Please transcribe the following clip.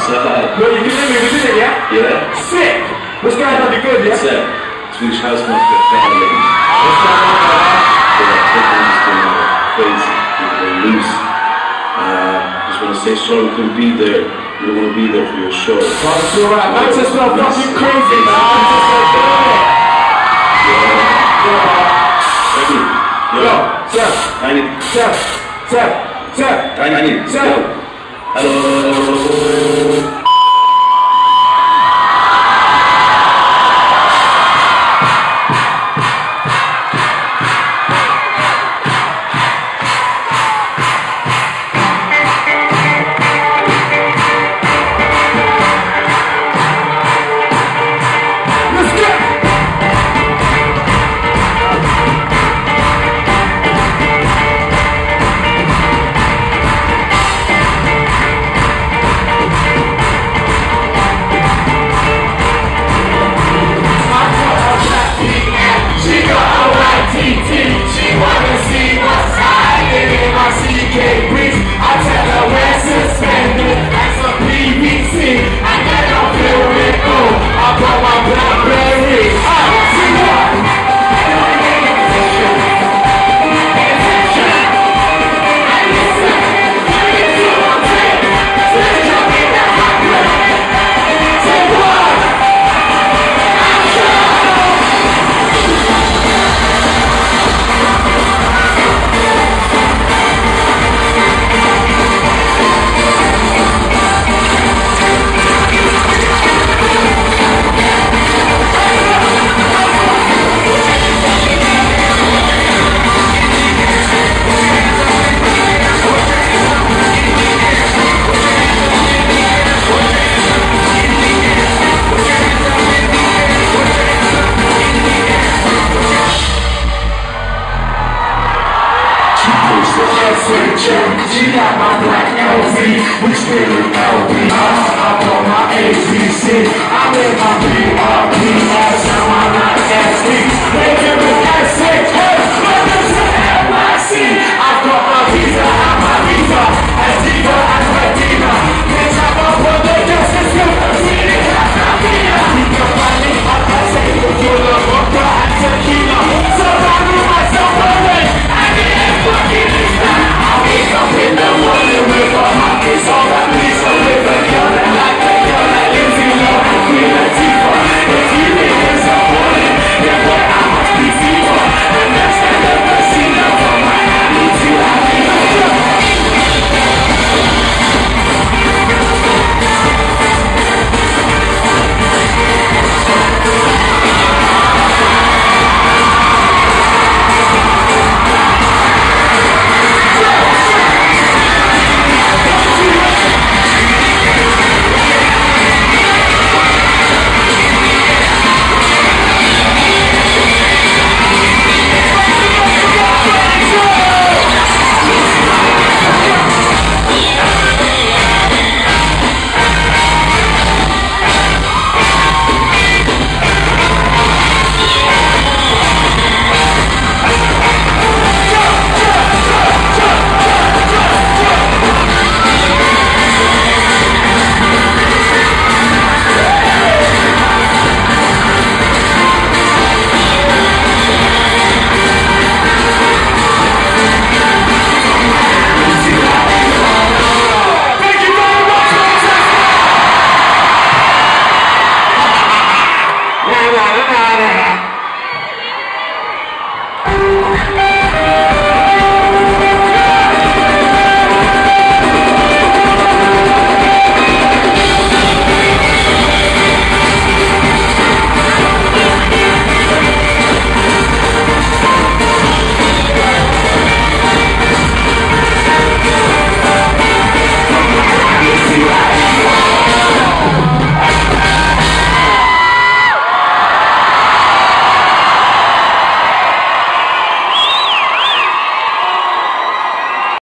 Well, you can live with it, yeah? Yeah. Sick! What's going on? Be good, yeah? Sick. Swedish House Mafia family. What's going on, brother? So that everyone's just doing crazy, people loose. Just want to say sorry we couldn't be there. We don't want to be there for your show. Oh, it's alright. Manchester are fucking crazy, man. Manchester do it. Yo, Seth. Tinie. Seth. Tinie. Hello. She got my black LV, which really LV. I'm on my ABC. I'm in my BRP. That's how I'm not SD. They give me S6.